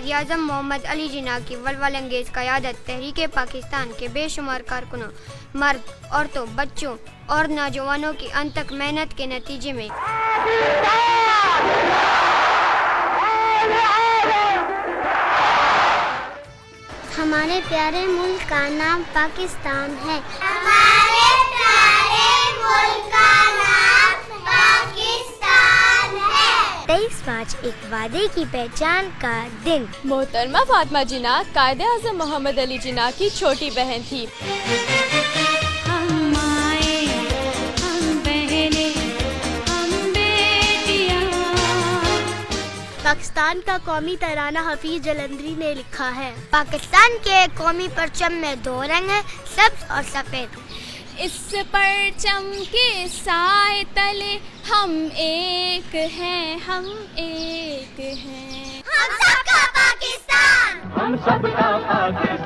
कायद-ए-आज़म मोहम्मद अली जिन्ना की वल्वल-अंगेज़ क़यादत तहरीक पाकिस्तान के बेशुमार कारकुनों, मर्द, औरतों, बच्चों और नौजवानों की अनथक मेहनत के नतीजे में हमारे प्यारे मुल्क का नाम पाकिस्तान है। हमारे प्यारे मुल्क का नाम पाकिस्तान है। 23 मार्च एक वादे की पहचान का दिन। मोहतरमा फातिमा जिन्ना कायद-ए-आज़म मोहम्मद अली जिन्ना की छोटी बहन थी। हम माए, हम बहने, हम बेटियां। पाकिस्तान का कौमी तराना हफीज जलंधरी ने लिखा है। पाकिस्तान के कौमी परचम में 2 रंग हैं, सब्ज और सफेद। इस परचम के साए तले हम एक हैं, हम एक हैं। हम सबका पाकिस्तान, हम सबका पाकिस्तान।